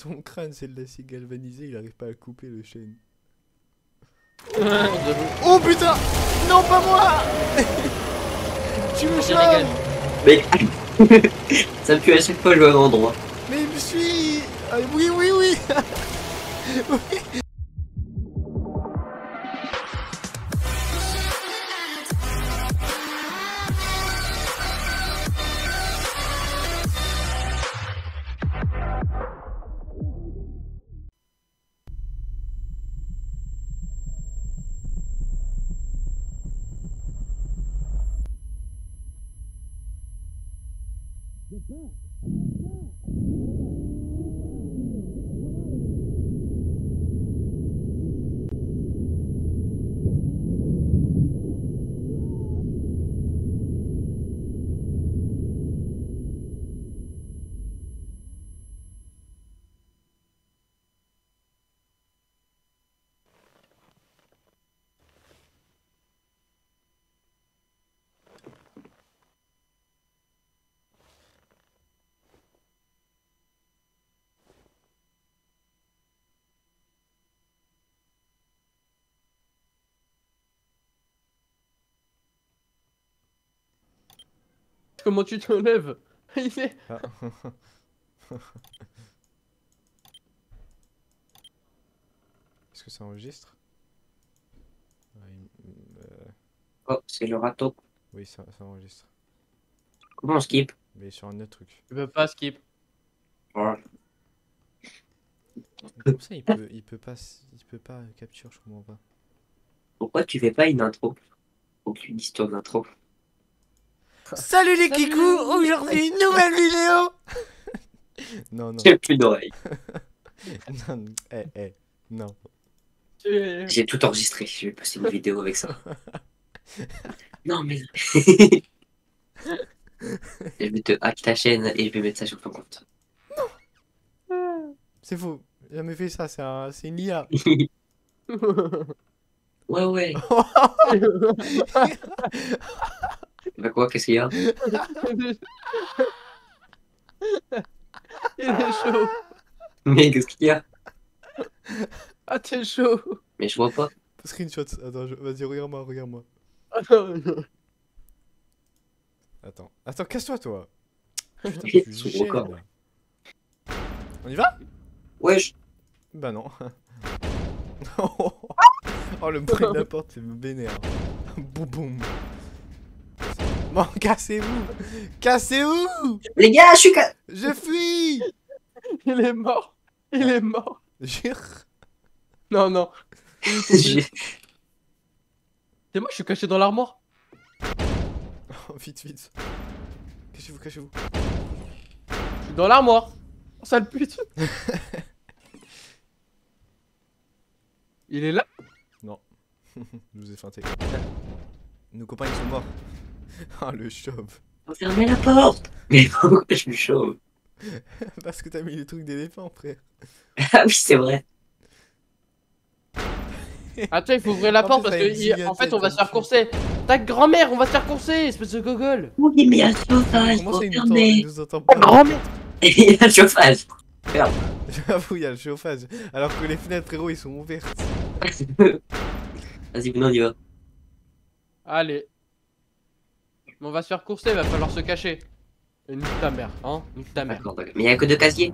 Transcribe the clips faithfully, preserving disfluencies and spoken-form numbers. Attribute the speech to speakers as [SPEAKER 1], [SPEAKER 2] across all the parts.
[SPEAKER 1] Ton crâne, c'est de l'acier galvanisé, il arrive pas à couper le chêne. Oh putain! Non, pas moi! Tu me chopes!
[SPEAKER 2] Mais ça me tue à chaque fois, je vais au même endroit.
[SPEAKER 1] Mais il me suit! Ah, oui, oui, oui! Oui.
[SPEAKER 3] Comment tu te lèves? Il est...
[SPEAKER 1] Ah. Est-ce que ça enregistre? Ouais, euh...
[SPEAKER 2] Oh, c'est le râteau.
[SPEAKER 1] Oui, ça, ça enregistre.
[SPEAKER 2] Comment on skip?
[SPEAKER 1] Mais sur un autre truc.
[SPEAKER 3] Tu peux pas skip.
[SPEAKER 2] Ouais.
[SPEAKER 1] Comme ça, il peut, il peut pas, il peut pas capture, je comprends pas.
[SPEAKER 2] Pourquoi tu fais pas une intro? Aucune histoire d'intro.
[SPEAKER 1] Salut les kikous! Aujourd'hui, une nouvelle vidéo! Non, non.
[SPEAKER 2] J'ai plus d'oreilles.
[SPEAKER 1] Non, non. Eh, eh, non.
[SPEAKER 3] Tu...
[SPEAKER 2] J'ai tout enregistré, je vais passer une vidéo avec ça. Non mais... Je vais te hack ta chaîne et je vais mettre ça sur ton compte.
[SPEAKER 1] C'est faux. J'ai jamais fait ça, c'est un... une I A.
[SPEAKER 2] Ouais ouais. Bah quoi, qu'est-ce qu'il y a?
[SPEAKER 3] Il est chaud.
[SPEAKER 2] Mais qu'est-ce qu'il y a?
[SPEAKER 3] Ah, t'es chaud.
[SPEAKER 2] Mais je vois pas.
[SPEAKER 1] Screenshot. Attends, je... vas-y, regarde-moi, regarde-moi.
[SPEAKER 3] Ah, non, non.
[SPEAKER 1] Attends, attends, casse-toi, toi. Putain,
[SPEAKER 2] Ils
[SPEAKER 1] tu
[SPEAKER 2] sont
[SPEAKER 1] gênes,
[SPEAKER 2] encore.
[SPEAKER 1] là. On y va?
[SPEAKER 2] Ouais, je...
[SPEAKER 1] Bah non. Oh, le bruit de la porte, c'est me vénère. Boum boum. Bon, cassez-vous. Cassez-vous.
[SPEAKER 2] Les gars, je suis ca...
[SPEAKER 1] Je fuis.
[SPEAKER 3] Il est mort. Il est mort.
[SPEAKER 1] Jure.
[SPEAKER 3] Non, non.
[SPEAKER 2] J'ai-
[SPEAKER 3] C'est moi, je suis caché dans l'armoire.
[SPEAKER 1] Oh, vite, vite. Cachez-vous, cachez-vous.
[SPEAKER 3] Je suis dans l'armoire. Oh, sale pute. Il est là?
[SPEAKER 1] Non. Je vous ai feinté. Nos copains, ils sont morts. Ah, le chauve.
[SPEAKER 2] Faut fermer la porte. Mais pourquoi je suis chaud?
[SPEAKER 1] Parce que t'as mis les trucs d'éléphant, frère.
[SPEAKER 2] Ah oui, c'est vrai.
[SPEAKER 3] Attends, il faut ouvrir la
[SPEAKER 1] En
[SPEAKER 3] porte
[SPEAKER 1] plus,
[SPEAKER 3] parce
[SPEAKER 1] ça a
[SPEAKER 3] que il-
[SPEAKER 1] gigaté,
[SPEAKER 3] en fait on va
[SPEAKER 1] comme
[SPEAKER 3] se faire
[SPEAKER 1] tu-
[SPEAKER 3] courser. Ta grand-mère, on va se faire courser, espèce de gogol.
[SPEAKER 2] Oui, mais il y a le chauffage.
[SPEAKER 1] Comment
[SPEAKER 2] Faut
[SPEAKER 1] ça, il nous entend,
[SPEAKER 2] fermer.
[SPEAKER 1] il nous entend pas?
[SPEAKER 3] Grand-mère.
[SPEAKER 2] Il y a le chauffage. Ferme.
[SPEAKER 1] J'avoue, il y a le chauffage. Alors que les fenêtres, frérot, ils sont ouvertes.
[SPEAKER 2] Vas-y, venez, on y va.
[SPEAKER 3] Allez. Mais on va se faire courser, il va falloir se cacher. Et nique ta mère, hein, nique ta mère.
[SPEAKER 2] D'accord, d'accord. Mais il y a que deux casiers.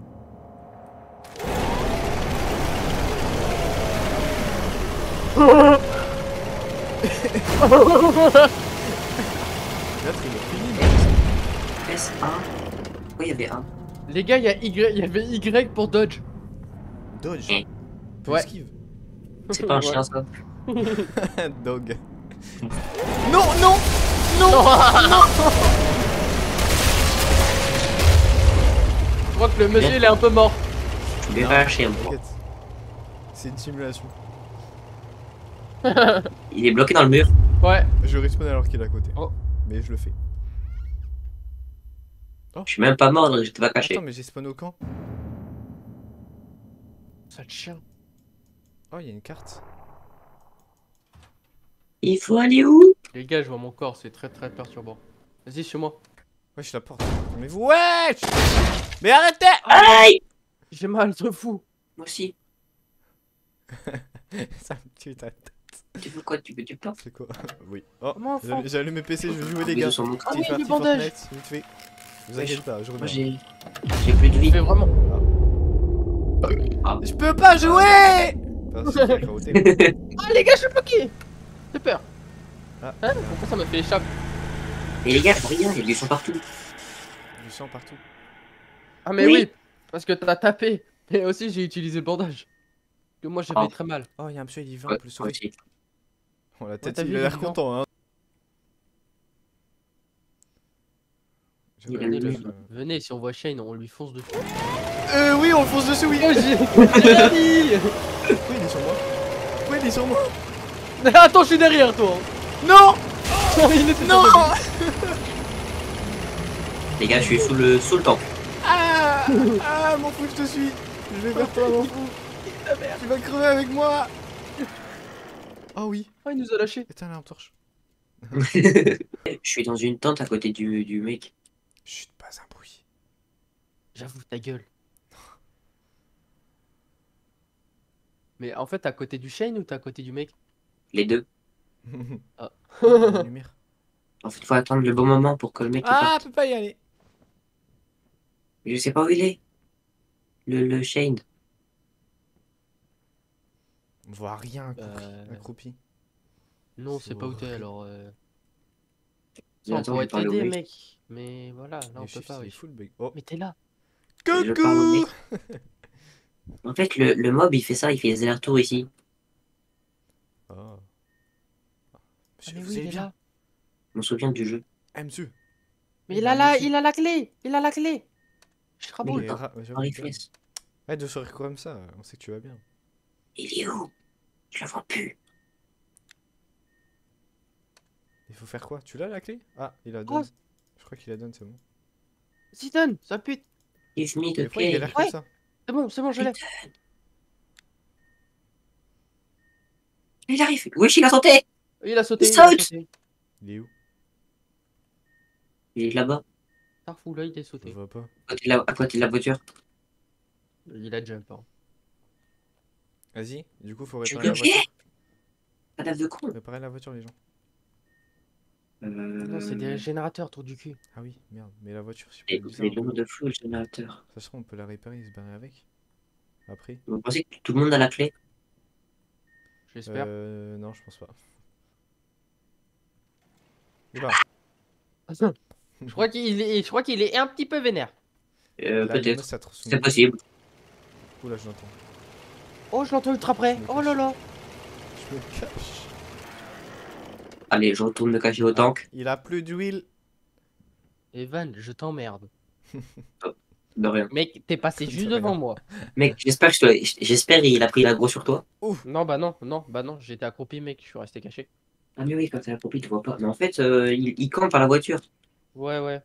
[SPEAKER 1] L'autre, il est fini.
[SPEAKER 2] S un. Pourquoi il y avait un?
[SPEAKER 3] Les gars, il y a Y, il y avait Y pour dodge.
[SPEAKER 1] Dodge.
[SPEAKER 2] Eh.
[SPEAKER 3] Ouais.
[SPEAKER 1] Esquive.
[SPEAKER 2] C'est pas un
[SPEAKER 3] Ouais.
[SPEAKER 2] chien, ça.
[SPEAKER 1] Dog. Non, non, non.
[SPEAKER 3] Je crois que le monsieur il est un peu mort.
[SPEAKER 2] Je vais
[SPEAKER 1] Non,
[SPEAKER 2] pas un chien, moi.
[SPEAKER 1] T'inquiète. C'est une simulation.
[SPEAKER 2] Il est bloqué dans le mur.
[SPEAKER 3] Ouais.
[SPEAKER 1] Je respawn alors qu'il est à côté.
[SPEAKER 3] Oh.
[SPEAKER 1] Mais je le fais.
[SPEAKER 2] Je suis même pas mort, donc j'étais pas caché.
[SPEAKER 1] Attends, mais j'ai spawn au camp.
[SPEAKER 3] Sale chien.
[SPEAKER 1] Oh, il y a une carte.
[SPEAKER 2] Il faut aller où?
[SPEAKER 3] Les gars, je vois mon corps, c'est très très perturbant. Vas-y, chez moi.
[SPEAKER 1] Wesh, la porte. Mais vous, wesh. Mais arrêtez.
[SPEAKER 2] Aïe!
[SPEAKER 3] Je J'ai mal, je fou.
[SPEAKER 2] Moi aussi.
[SPEAKER 1] Ça me tue ta tête.
[SPEAKER 2] Tu veux quoi? Tu veux du pain?
[SPEAKER 1] C'est quoi? Oui. Oh,
[SPEAKER 3] Comment on
[SPEAKER 1] j'ai
[SPEAKER 3] fait?
[SPEAKER 1] j'ai allumé P C, je vais jouer
[SPEAKER 2] Ah,
[SPEAKER 1] les
[SPEAKER 2] bisous
[SPEAKER 1] gars.
[SPEAKER 2] sur mon-
[SPEAKER 3] Ah
[SPEAKER 1] Petit
[SPEAKER 3] oui,
[SPEAKER 1] party
[SPEAKER 3] le bandage.
[SPEAKER 1] Fortnite, vite fait. Vous
[SPEAKER 2] Ouais,
[SPEAKER 1] inquiétez
[SPEAKER 2] je-
[SPEAKER 1] pas, je
[SPEAKER 2] Moi
[SPEAKER 1] reviens.
[SPEAKER 2] j'ai. J'ai plus de vie.
[SPEAKER 3] Mais vraiment.
[SPEAKER 1] Je peux pas jouer. Parce que j'ai caroté.
[SPEAKER 3] Ah les gars, je suis bloqué. J'ai peur.
[SPEAKER 1] Ah,
[SPEAKER 3] Hein? Pourquoi ça m'a fait échapper?
[SPEAKER 2] Et les gars, je vois rien, il y a du sang partout.
[SPEAKER 1] du sang partout.
[SPEAKER 3] Ah mais
[SPEAKER 2] Oui.
[SPEAKER 3] oui, parce que t'as tapé. Et aussi j'ai utilisé le bandage. Que moi j'avais
[SPEAKER 2] Oh.
[SPEAKER 3] très mal.
[SPEAKER 1] Oh, il y a un monsieur, il est vivant,
[SPEAKER 2] Ouais,
[SPEAKER 1] on peut le
[SPEAKER 2] moi
[SPEAKER 1] sauver.
[SPEAKER 2] aussi.
[SPEAKER 1] Oh, la tête,
[SPEAKER 3] t'as
[SPEAKER 1] il
[SPEAKER 3] vu,
[SPEAKER 1] a
[SPEAKER 3] il est
[SPEAKER 1] l'air
[SPEAKER 3] vivant.
[SPEAKER 1] content, hein.
[SPEAKER 2] Il
[SPEAKER 1] J'avais
[SPEAKER 2] a
[SPEAKER 1] la
[SPEAKER 3] Venez,
[SPEAKER 2] le-
[SPEAKER 1] tête,
[SPEAKER 3] le-
[SPEAKER 1] euh.
[SPEAKER 3] venez, si on voit Shane, on lui fonce dessus.
[SPEAKER 1] Euh, oui, on le fonce dessus, oui.
[SPEAKER 3] Oh, j'ai j'ai dit.
[SPEAKER 1] Pourquoi il est sur moi? Pourquoi il est sur moi?
[SPEAKER 3] Attends, je suis derrière toi.
[SPEAKER 1] Non.
[SPEAKER 3] Il était
[SPEAKER 1] Non.
[SPEAKER 2] Les gars, je suis sous le, sous le tank.
[SPEAKER 1] Ah. Ah, m'en fous, je te suis. Je vais vers toi, m'en fous. Tu vas crever avec moi. Oh oui.
[SPEAKER 3] Oh, il nous a lâché.
[SPEAKER 1] Éteins la lampe torche.
[SPEAKER 2] Je suis dans une tente à côté du, du mec.
[SPEAKER 1] Chut, pas un bruit.
[SPEAKER 3] J'avoue, ta gueule. Mais en fait, t'es à côté du Shane ou t'es à côté du mec?
[SPEAKER 2] Les deux.
[SPEAKER 3] Ah.
[SPEAKER 1] La lumière.
[SPEAKER 2] En fait, faut attendre le bon moment pour que le mec il
[SPEAKER 1] Ah,
[SPEAKER 2] parte.
[SPEAKER 1] peut pas y aller.
[SPEAKER 2] Je sais pas où il est. Le, le Shane.
[SPEAKER 1] On voit rien, accroupi.
[SPEAKER 3] Euh,
[SPEAKER 1] accroupi.
[SPEAKER 3] Non,
[SPEAKER 1] C'est
[SPEAKER 3] c'est pas où t'es
[SPEAKER 1] horrible.
[SPEAKER 3] alors. Euh...
[SPEAKER 2] Mais
[SPEAKER 3] Ça, on
[SPEAKER 2] attends,
[SPEAKER 3] pourrait
[SPEAKER 2] je parle au
[SPEAKER 3] t'aider,
[SPEAKER 2] mec.
[SPEAKER 3] mec. Mais voilà, là on
[SPEAKER 1] Le
[SPEAKER 3] peut
[SPEAKER 1] chiffre,
[SPEAKER 3] pas.
[SPEAKER 1] c'est
[SPEAKER 3] wesh.
[SPEAKER 1] full bug. Oh.
[SPEAKER 3] Mais t'es là.
[SPEAKER 2] Je parle au
[SPEAKER 1] Coucou.
[SPEAKER 2] mec. En fait, le, le mob il fait ça, il fait des allers-retours ici.
[SPEAKER 1] Oh.
[SPEAKER 3] Ah,
[SPEAKER 1] Monsieur,
[SPEAKER 3] mais
[SPEAKER 1] vous
[SPEAKER 3] oui, il
[SPEAKER 1] allez
[SPEAKER 3] est
[SPEAKER 1] bien?
[SPEAKER 3] là.
[SPEAKER 2] Je me souviens du jeu.
[SPEAKER 1] Ah, monsieur.
[SPEAKER 3] Mais
[SPEAKER 1] Il
[SPEAKER 3] il
[SPEAKER 1] a
[SPEAKER 3] a la,
[SPEAKER 1] lâché.
[SPEAKER 3] il a la clé. Il a la clé. Je
[SPEAKER 2] Mais
[SPEAKER 3] raboule.
[SPEAKER 1] Mais
[SPEAKER 2] pas-
[SPEAKER 1] ra- j'avoue,
[SPEAKER 2] Henri
[SPEAKER 1] bien.
[SPEAKER 2] Fess.
[SPEAKER 1] Ouais, de sourire comme ça, on sait que tu vas bien.
[SPEAKER 2] Il est où? Je le vois plus.
[SPEAKER 1] Il faut faire quoi? Tu l'as la clé? Ah, il la
[SPEAKER 3] Oh.
[SPEAKER 1] donne. Je crois qu'il la donne, c'est bon.
[SPEAKER 3] Zidane, ça pute.
[SPEAKER 2] Give me
[SPEAKER 1] Mais
[SPEAKER 2] the
[SPEAKER 1] pourquoi il a
[SPEAKER 2] key.
[SPEAKER 1] l'air comme
[SPEAKER 3] Ouais.
[SPEAKER 1] ça?
[SPEAKER 3] C'est bon, c'est bon, je l'ai.
[SPEAKER 2] Il arrive. Wesh, il a sauté.
[SPEAKER 3] Il a sauté.
[SPEAKER 2] Il
[SPEAKER 3] Il a
[SPEAKER 2] saute.
[SPEAKER 3] sauté.
[SPEAKER 1] Il est où?
[SPEAKER 2] Il est là-bas,
[SPEAKER 3] Starfou, là, il est
[SPEAKER 1] Je
[SPEAKER 3] sauté.
[SPEAKER 1] le vois pas.
[SPEAKER 2] à côté de la, à côté de la voiture.
[SPEAKER 3] Il a jump. Hein.
[SPEAKER 1] Vas-y, du coup, faut
[SPEAKER 2] Je
[SPEAKER 1] réparer la
[SPEAKER 2] le
[SPEAKER 1] voiture.
[SPEAKER 2] Cadavre de con.
[SPEAKER 1] Réparer la voiture, les gens.
[SPEAKER 2] Euh...
[SPEAKER 3] Non, c'est des générateurs, tour du cul.
[SPEAKER 1] Ah oui, merde. Mais la voiture, c'est
[SPEAKER 2] Et
[SPEAKER 1] pas
[SPEAKER 2] vous
[SPEAKER 1] bizarre.
[SPEAKER 2] avez le nom de fou, le générateur.
[SPEAKER 1] De toute façon, on peut la réparer et se barrer avec. Après.
[SPEAKER 2] Vous pensez que tout le monde a la clé?
[SPEAKER 3] J'espère.
[SPEAKER 1] Euh. Non, je pense pas. Oula.
[SPEAKER 3] Je crois qu'il est, je crois qu'il est un petit peu vénère.
[SPEAKER 2] Euh,
[SPEAKER 1] Là, il
[SPEAKER 2] peut-être.
[SPEAKER 1] me s'attre sous
[SPEAKER 2] C'est
[SPEAKER 1] mon-
[SPEAKER 2] possible.
[SPEAKER 1] Oula, je l'entends.
[SPEAKER 3] Oh, je l'entends ultra près.
[SPEAKER 1] Je me
[SPEAKER 3] Oh là là.
[SPEAKER 1] Je me cache.
[SPEAKER 2] Allez, je retourne me cacher au tank.
[SPEAKER 1] Il a plus d'huile.
[SPEAKER 3] Evan, je t'emmerde.
[SPEAKER 2] De rien.
[SPEAKER 3] Mec, t'es passé
[SPEAKER 1] De
[SPEAKER 3] juste
[SPEAKER 1] rien.
[SPEAKER 3] devant moi.
[SPEAKER 2] Mec, j'espère que je te- j'espère il a pris l'aggro sur toi.
[SPEAKER 3] Non, bah non, non, bah non, j'étais accroupi, mec, je suis resté caché.
[SPEAKER 2] Ah mais oui, quand t'es accroupi, tu vois pas. Mais en fait, euh, il, il campe à la voiture.
[SPEAKER 3] Ouais, ouais.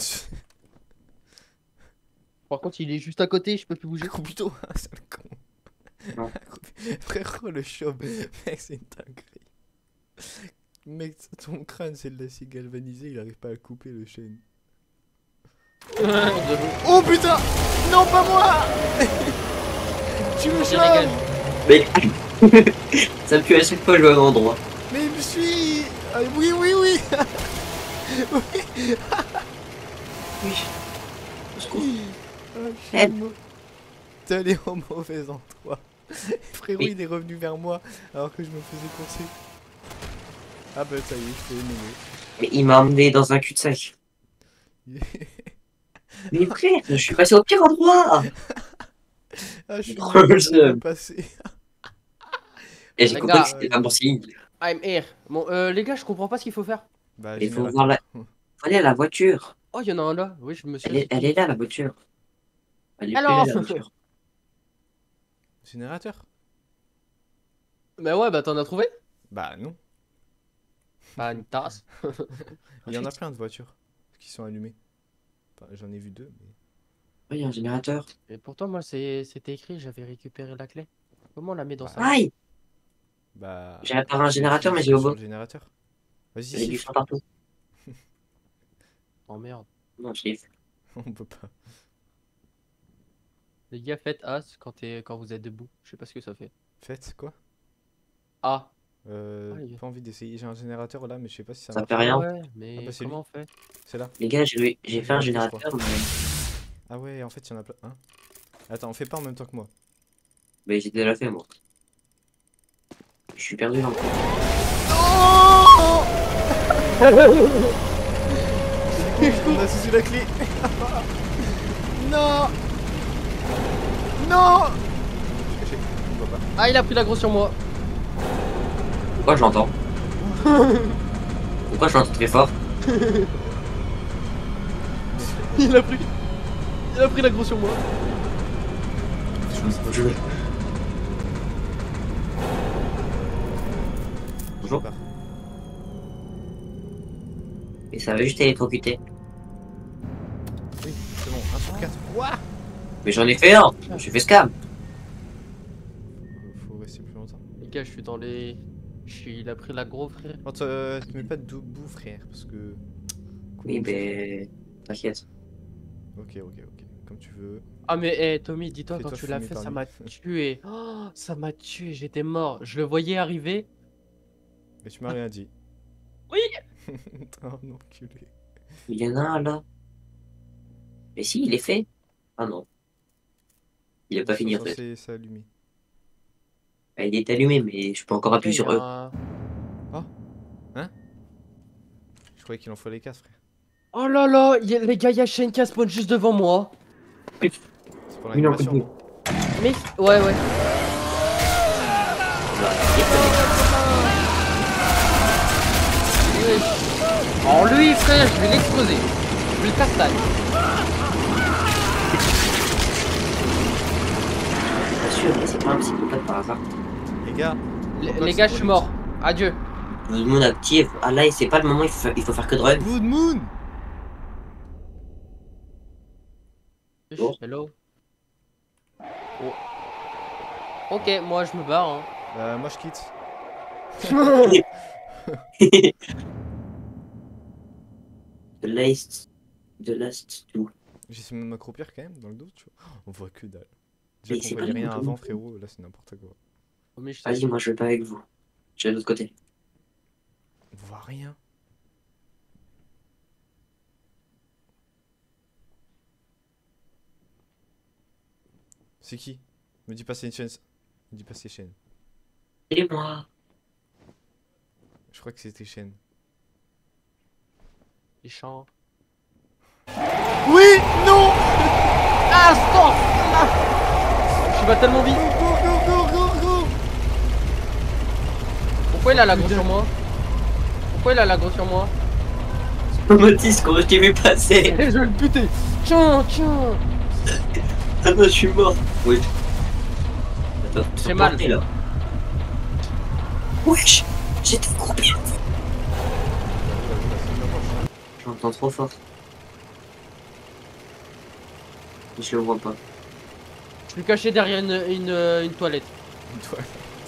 [SPEAKER 3] Par contre, il est juste à côté, je peux plus bouger.
[SPEAKER 1] Accroupito, c'est le con.
[SPEAKER 2] Non.
[SPEAKER 1] Frérot, le chauve. Mec, c'est une dinguerie. Mec, ton crâne, c'est de l'acier galvanisé, il arrive pas à couper le chêne.
[SPEAKER 3] J'avoue.
[SPEAKER 1] Oh putain! Non, pas moi! Tu me
[SPEAKER 3] C'est
[SPEAKER 1] chauves!
[SPEAKER 2] Mec, ça me tue à chaque fois que je vais au même endroit.
[SPEAKER 1] Mais il me suit! Ah, oui, oui, oui! Oui!
[SPEAKER 2] Oui. Au secours.
[SPEAKER 1] Ah, je suis
[SPEAKER 2] Eh.
[SPEAKER 1] mort. T'es allé au mauvais endroit. Frérot,
[SPEAKER 2] Oui.
[SPEAKER 1] il est revenu vers moi alors que je me faisais courser. Ah bah ça y est, je t'ai aimé.
[SPEAKER 2] Mais il m'a emmené dans un cul-de-sac. Mais frère, je suis passé au pire endroit.
[SPEAKER 1] Ah, je suis
[SPEAKER 2] Oh,
[SPEAKER 1] mal
[SPEAKER 2] je-
[SPEAKER 1] passé.
[SPEAKER 2] Et j'ai
[SPEAKER 3] Les
[SPEAKER 2] compris
[SPEAKER 3] gars.
[SPEAKER 2] que c'était pas bon signe.
[SPEAKER 3] I'm here. Bon, euh, les gars, je comprends pas ce qu'il faut faire.
[SPEAKER 1] Bah,
[SPEAKER 2] Il faut
[SPEAKER 1] générateur.
[SPEAKER 2] voir la- Faut aller à la voiture.
[SPEAKER 3] Oh, il y en a un là. Oui, je me suis.
[SPEAKER 2] Elle est, elle est là, la voiture. Elle est plus
[SPEAKER 3] Alors.
[SPEAKER 2] là, la voiture.
[SPEAKER 1] Générateur?
[SPEAKER 3] Bah ouais, bah t'en as trouvé?
[SPEAKER 1] Bah non.
[SPEAKER 3] Bah une tasse.
[SPEAKER 1] Il y en a plein de voitures qui sont allumées. Enfin, j'en ai vu deux, mais...
[SPEAKER 2] Oui, il y a un générateur.
[SPEAKER 3] Et pourtant, moi, c'est- c'était écrit, j'avais récupéré la clé. Comment on la met dans ça?
[SPEAKER 2] Aïe!
[SPEAKER 1] Bah...
[SPEAKER 2] J'ai réparé un générateur, mais
[SPEAKER 1] j'ai
[SPEAKER 2] j'ai au beau.
[SPEAKER 1] le générateur. Vas-y,
[SPEAKER 2] Il y a du
[SPEAKER 1] siffle.
[SPEAKER 2] sang partout.
[SPEAKER 3] Oh merde.
[SPEAKER 2] Non, je l'ai fait.
[SPEAKER 1] On peut pas.
[SPEAKER 3] Les gars, faites As quand, t'es- quand vous êtes debout. Je sais pas ce que ça fait.
[SPEAKER 1] Faites quoi?
[SPEAKER 3] A.
[SPEAKER 1] Euh,
[SPEAKER 3] Ah, les gars.
[SPEAKER 1] pas envie d'essayer. J'ai un générateur là, mais je sais pas si ça
[SPEAKER 2] Ça
[SPEAKER 1] marche.
[SPEAKER 2] fait
[SPEAKER 3] Ouais,
[SPEAKER 2] rien.
[SPEAKER 3] ouais, mais
[SPEAKER 1] Ah bah, c'est
[SPEAKER 3] comment
[SPEAKER 1] lui.
[SPEAKER 3] on fait?
[SPEAKER 1] C'est là.
[SPEAKER 2] Les gars, j'ai j'ai
[SPEAKER 1] J'ai
[SPEAKER 2] fait un
[SPEAKER 1] validé, je crois.
[SPEAKER 2] générateur, mais,
[SPEAKER 1] Ah ouais, en fait, il y en a plein. Hein. Attends, on fait pas en même temps que moi.
[SPEAKER 2] mais j'ai déjà fait moi. Je suis perdu dans le coup.
[SPEAKER 1] On a saisi la clé. Non. Non. Je suis caché. On voit pas.
[SPEAKER 3] Ah, il a pris l'aggro sur moi.
[SPEAKER 2] Pourquoi je l'entends? Pourquoi je l'entends très fort?
[SPEAKER 3] Il a pris. Il a pris l'aggro sur moi.
[SPEAKER 2] Je veux. Bonjour.
[SPEAKER 1] Pars.
[SPEAKER 2] Et ça va juste électrocuter.
[SPEAKER 1] Oui, c'est bon. un sur quatre. Quoi?
[SPEAKER 2] Mais j'en ai fait un. J'ai fait scam.
[SPEAKER 1] Faut rester plus longtemps.
[SPEAKER 3] Les gars, je suis dans les. Je suis... Il a pris l'aggro, frère.
[SPEAKER 1] Quand euh, te mets pas debout, frère, parce que.
[SPEAKER 2] Oui, mais t'inquiète.
[SPEAKER 1] Ok, ok, ok. Comme tu veux.
[SPEAKER 3] Ah, mais eh, Tommy, dis-toi, quand
[SPEAKER 1] Fais-toi
[SPEAKER 3] tu l'as
[SPEAKER 1] fumer
[SPEAKER 3] fait,
[SPEAKER 1] par
[SPEAKER 3] ça
[SPEAKER 1] lui.
[SPEAKER 3] m'a tué. Oh, ça m'a tué, j'étais mort. Je le voyais arriver.
[SPEAKER 1] Mais tu m'as rien dit.
[SPEAKER 3] Oui.
[SPEAKER 1] Oh non, enculé.
[SPEAKER 2] Il y en a un là. Mais si, il est fait. Ah non. Il est pas fini en fait.
[SPEAKER 1] C'est c'est allumé.
[SPEAKER 2] Ah, il est allumé, mais je peux encore appuyer
[SPEAKER 3] Il y
[SPEAKER 2] sur
[SPEAKER 3] a
[SPEAKER 2] E.
[SPEAKER 3] un-
[SPEAKER 1] Je croyais qu'il en fallait quatre, frère.
[SPEAKER 3] Oh là là, il y a- les gars, il y a Shane qui spawn juste devant moi.
[SPEAKER 1] C'est pour
[SPEAKER 2] Mais non,
[SPEAKER 1] l'animation,
[SPEAKER 2] mais-
[SPEAKER 1] non?
[SPEAKER 3] Mais ouais, ouais. Wesh. Oh lui, frère, je vais l'exploser. Je vais le castagne.
[SPEAKER 2] Bien sûr, mais c'est pas un psychopathe par hasard.
[SPEAKER 1] Les gars,
[SPEAKER 3] Les,
[SPEAKER 1] Pourquoi
[SPEAKER 3] les
[SPEAKER 1] c'est
[SPEAKER 3] gars,
[SPEAKER 1] pour
[SPEAKER 3] je suis
[SPEAKER 1] les
[SPEAKER 3] mort. Adieu.
[SPEAKER 2] Tout le monde active. Ah là, c'est pas le moment, il faut, il faut faire que de run.
[SPEAKER 1] Good Moon!
[SPEAKER 2] Bon.
[SPEAKER 3] Hello. Oh. Ok, moi je me barre. Hein.
[SPEAKER 1] Bah, moi je quitte.
[SPEAKER 2] The last. The last two.
[SPEAKER 1] J'essaie de m'accroupir quand même dans le dos, tu vois. On voit que dalle. Déjà
[SPEAKER 2] Mais
[SPEAKER 1] qu'on
[SPEAKER 2] c'est
[SPEAKER 1] voyait
[SPEAKER 2] pas
[SPEAKER 1] rien
[SPEAKER 2] bien,
[SPEAKER 1] avant,
[SPEAKER 2] tout.
[SPEAKER 1] frérot, là c'est n'importe quoi.
[SPEAKER 3] Oh, mais je
[SPEAKER 2] Vas-y, moi je vais pas avec vous. Je suis de l'autre côté.
[SPEAKER 1] On voit rien. C'est qui? Me dis pas c'est une chaîne. Me dis pas c'est chaîne.
[SPEAKER 2] Et moi.
[SPEAKER 1] Je crois que c'était chaîne.
[SPEAKER 3] Les champs.
[SPEAKER 1] Oui! Non!
[SPEAKER 3] Ah, stop! Je vais tellement vite.
[SPEAKER 1] Go, go, go, go, go!
[SPEAKER 3] Pourquoi il a l'aggro sur moi? Pourquoi il a l'aggro sur moi?
[SPEAKER 2] Motis, quand je t'ai vu passer.
[SPEAKER 3] Je vais le buter. Tiens, tiens.
[SPEAKER 2] Ah non, je suis mort. Oui. Attends,
[SPEAKER 3] C'est
[SPEAKER 2] c'est
[SPEAKER 3] mal.
[SPEAKER 2] mal. Là. Wesh, j'étais coupé. J'entends trop fort. Je le vois pas.
[SPEAKER 3] Je suis caché derrière une, une, une toilette.
[SPEAKER 1] Une toile.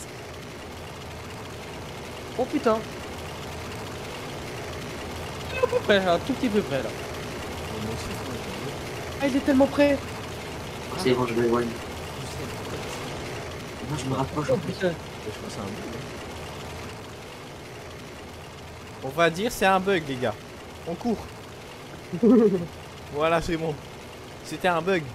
[SPEAKER 3] Oh putain. Il est à peu près, un tout petit peu près là.
[SPEAKER 1] Moi aussi, je crois que
[SPEAKER 3] Ah, il est tellement près.
[SPEAKER 2] C'est bon, je m'éloigne.
[SPEAKER 1] j'ai-
[SPEAKER 2] Moi, je me rapproche.
[SPEAKER 3] Oh putain.
[SPEAKER 1] Mais je crois que c'est un bug. hein. On va dire c'est un bug, les gars. On court. Voilà, c'est bon. C'était un bug.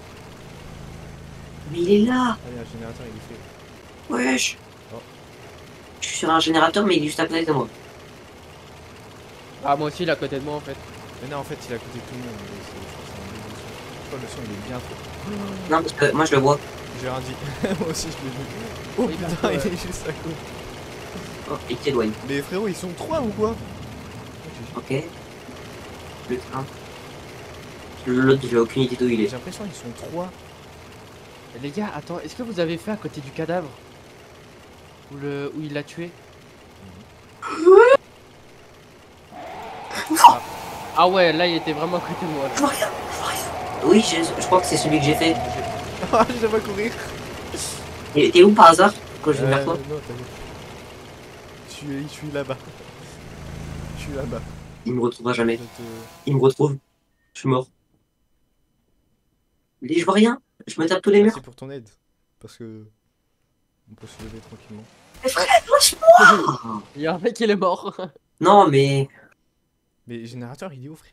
[SPEAKER 2] Mais il est là.
[SPEAKER 1] Allez, un générateur, il est fait.
[SPEAKER 2] Wesh.
[SPEAKER 1] Oh.
[SPEAKER 2] Je suis sur un générateur, mais il est juste à côté de moi.
[SPEAKER 3] Ah, moi aussi il est à côté de moi en fait.
[SPEAKER 1] Mais non, en fait, il est à côté de tout le monde. mais c'est- Je crois que c'est un bug de son. Je crois que le son, il est bien trop.
[SPEAKER 2] Non, parce que moi, je le vois.
[SPEAKER 1] J'ai rien dit. Moi aussi, je l'ai vu. Oh
[SPEAKER 3] Oui,
[SPEAKER 1] putain,
[SPEAKER 3] d'accord,
[SPEAKER 1] il
[SPEAKER 3] ouais.
[SPEAKER 1] est juste à côté.
[SPEAKER 2] Oh, il t'éloigne.
[SPEAKER 1] Mais frérot, ils sont trois ou quoi?
[SPEAKER 2] Ok. Plus un. L'autre, j'ai aucune idée d'où il
[SPEAKER 1] J'ai
[SPEAKER 2] est.
[SPEAKER 1] l'impression qu'ils sont trois.
[SPEAKER 3] Les gars, attends, est-ce que vous avez fait à côté du cadavre où, le... où il l'a tué? ah. Ah ouais, là il était vraiment à côté de moi. là.
[SPEAKER 2] Je vois rien, je vois rien. Oui, je, je crois que c'est celui que j'ai fait.
[SPEAKER 1] Ah, je vais courir.
[SPEAKER 2] Et t'es où par hasard quand je viens
[SPEAKER 1] Euh,
[SPEAKER 2] vers toi?
[SPEAKER 1] non, t'inquiète. Je suis, je suis là-bas. Je suis là-bas.
[SPEAKER 2] Il me retrouvera jamais.
[SPEAKER 1] Je te-
[SPEAKER 2] Il me retrouve. Je suis mort. Mais je vois rien. Je me tape tous les murs.
[SPEAKER 1] Merci pour ton aide. Parce que. On peut se lever tranquillement.
[SPEAKER 2] Mais frère, lâche-moi.
[SPEAKER 3] Il y a un mec, il est mort.
[SPEAKER 2] Non, mais.
[SPEAKER 1] Mais le générateur, il est où, frère?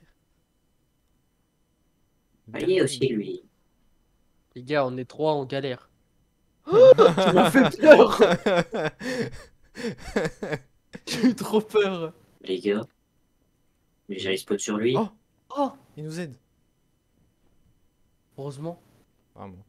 [SPEAKER 2] Ah, il est aussi, lui.
[SPEAKER 3] Les gars, on est trois, on galère. Tu m'as fait peur. J'ai eu trop peur.
[SPEAKER 2] Les gars. Mais j'ai spot sur lui.
[SPEAKER 1] Oh,
[SPEAKER 3] Oh,
[SPEAKER 1] il nous aide.
[SPEAKER 3] heureusement.
[SPEAKER 1] Vraiment.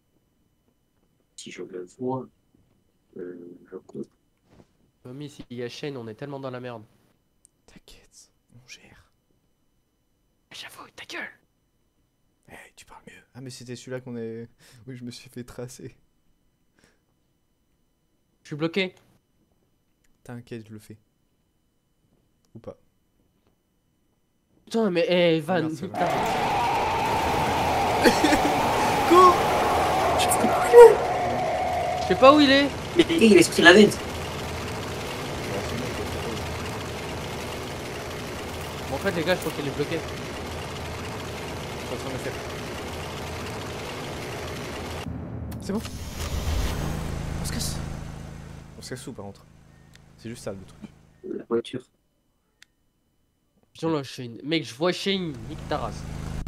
[SPEAKER 2] Si je le vois. Euh, je compte.
[SPEAKER 3] Mamie, s'il y a Shane, on est tellement dans la merde.
[SPEAKER 1] T'inquiète, on gère.
[SPEAKER 3] J'avoue, ta gueule.
[SPEAKER 1] Eh, tu parles mieux. Ah, mais c'était celui-là qu'on est. Oui, je me suis fait tracer.
[SPEAKER 3] Je suis bloqué.
[SPEAKER 1] T'inquiète, je le fais. Ou pas.
[SPEAKER 3] Putain, mais eh,
[SPEAKER 1] Ah,
[SPEAKER 3] Van.
[SPEAKER 1] merde, c'est vrai.
[SPEAKER 2] Go.
[SPEAKER 3] Je sais pas où il est.
[SPEAKER 2] Mais les gars, il est sorti de la vente.
[SPEAKER 1] Ouais, c'est moi qui ai fait ça.
[SPEAKER 3] Bon, en fait, les gars, je crois qu'il est bloqué.
[SPEAKER 1] Je suis en train de le faire. C'est bon. On se casse. On se casse où par contre? C'est juste ça le truc.
[SPEAKER 2] La voiture.
[SPEAKER 3] Putain, là, Shane. Mec, je vois Shane. Nique ta race.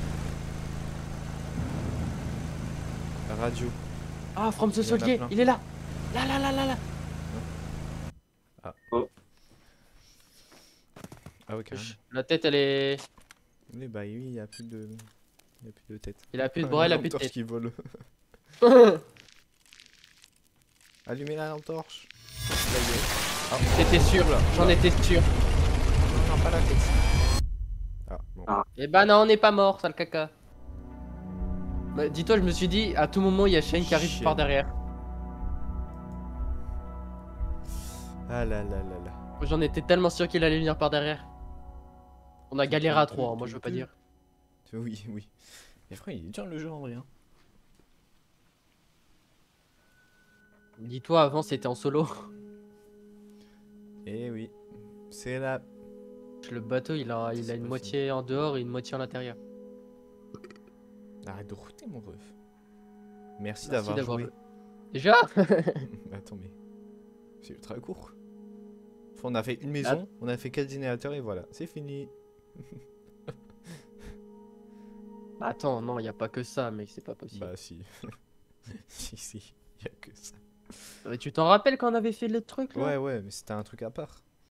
[SPEAKER 1] La radio.
[SPEAKER 3] Ah, From the
[SPEAKER 1] Il y en a
[SPEAKER 3] Soldier,
[SPEAKER 1] plein.
[SPEAKER 3] il est là. Là, là, là, là, là.
[SPEAKER 1] Ah.
[SPEAKER 2] Oh.
[SPEAKER 1] Ah ouais, carrément.
[SPEAKER 3] La tête, elle est.
[SPEAKER 1] Oui, bah oui, il y a plus de. Il y a plus de tête.
[SPEAKER 3] Il a plus de
[SPEAKER 1] Ah,
[SPEAKER 3] bras, il
[SPEAKER 1] la
[SPEAKER 3] a plus de
[SPEAKER 1] lampe torche
[SPEAKER 3] tête.
[SPEAKER 1] qui vole. Allumez la lampe torche. Là, il est. Ah,
[SPEAKER 3] T'étais sûr, là. J'en étais sûr.
[SPEAKER 1] non, non, pas la tête. Ah, bon.
[SPEAKER 2] Ah.
[SPEAKER 3] Eh ben non, on n'est pas mort, sale caca. Bah, dis-toi, je me suis dit, à tout moment, il y a Shane qui arrive
[SPEAKER 1] Shane.
[SPEAKER 3] par derrière.
[SPEAKER 1] Ah là là là là.
[SPEAKER 3] J'en étais tellement sûr qu'il allait venir par derrière. On a galéré à trois, hein, moi je veux pas dire.
[SPEAKER 1] Oui, oui. Mais frère, il est dur le jeu en vrai. Hein.
[SPEAKER 3] Dis-toi, avant c'était en solo.
[SPEAKER 1] Eh oui. C'est là.
[SPEAKER 3] Le bateau, il a, il a une moitié en dehors et une moitié à l'intérieur.
[SPEAKER 1] Arrête de router mon ref. Merci,
[SPEAKER 3] Merci
[SPEAKER 1] d'avoir
[SPEAKER 3] d'avoir
[SPEAKER 1] joué.
[SPEAKER 3] joué. Déjà.
[SPEAKER 1] Attends, mais. C'est ultra court. Enfin, on a fait une maison, on a fait quatre générateurs et voilà, c'est fini.
[SPEAKER 3] Bah, attends, non, il y a pas que ça, mec, c'est pas possible.
[SPEAKER 1] Bah si. Si, si, y a que ça.
[SPEAKER 3] Euh, tu t'en rappelles quand on avait fait le truc là?
[SPEAKER 1] Ouais, ouais, mais c'était un truc à part.